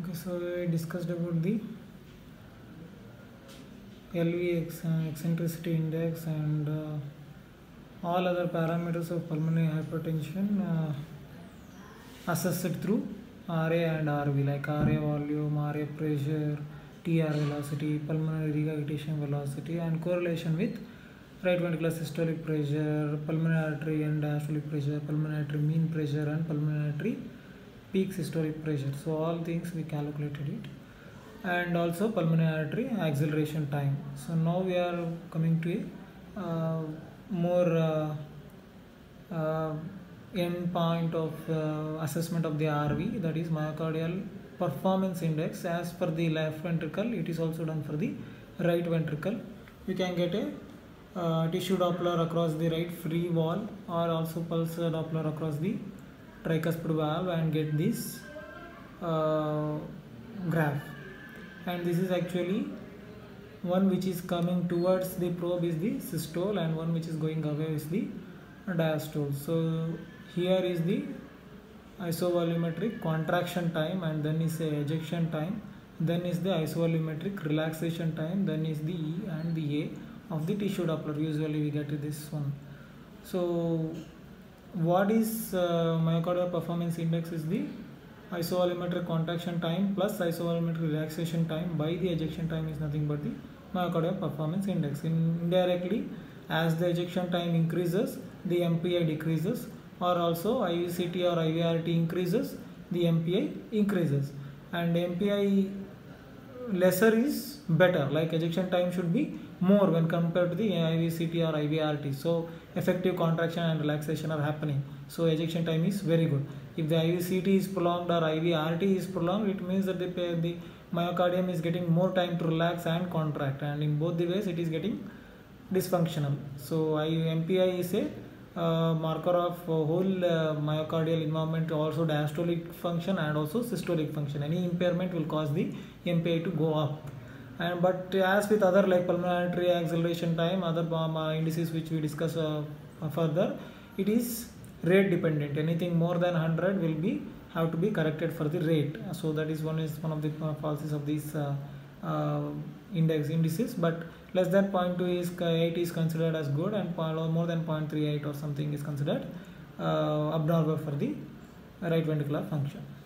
Okay, so we discussed about the LV eccentricity index and all other parameters of pulmonary hypertension assessed through RA and RV, like RA volume, RA pressure, TR velocity, pulmonary regurgitation velocity, and correlation with right ventricular systolic pressure, pulmonary artery and diastolic pressure, pulmonary artery mean pressure, and pulmonary artery peak systolic pressure. So all things we calculated it, and also pulmonary artery acceleration time. So now we are coming to a more end point of assessment of the RV, that is myocardial performance index. As per the left ventricle, it is also done for the right ventricle. You can get a tissue Doppler across the right free wall, or also pulse Doppler across the tricuspid valve, and get this graph. And this is actually one which is coming towards the probe is the systole, and one which is going away is the diastole. So here is the isovolumetric contraction time, and then is a ejection time, then is the isovolumetric relaxation time, then is the E and the A of the tissue Doppler. Usually we get this one. So what is myocardial performance index is the isovolumetric contraction time plus isovolumetric relaxation time by the ejection time is nothing but the myocardial performance index. Indirectly, as the ejection time increases, the MPI decreases, or also IVCT or IVRT increases, the MPI increases, and MPI lesser is better, like ejection time should be more when compared to the IVCT or IVRT. So effective contraction and relaxation are happening, so ejection time is very good. If the IVCT is prolonged or IVRT is prolonged, it means that the myocardium is getting more time to relax and contract, and in both the ways it is getting dysfunctional. So MPI is a marker of whole myocardial involvement, also diastolic function and also systolic function. Any impairment will cause the MPI to go up. And but as with other like pulmonary artery acceleration time, other indices which we discuss further, it is rate dependent. Anything more than 100 will be have to be corrected for the rate. So that is one of the falsities of these indices. But less than 0.2 is 8 is considered as good, and more than 0.38 or something is considered abnormal for the right ventricular function.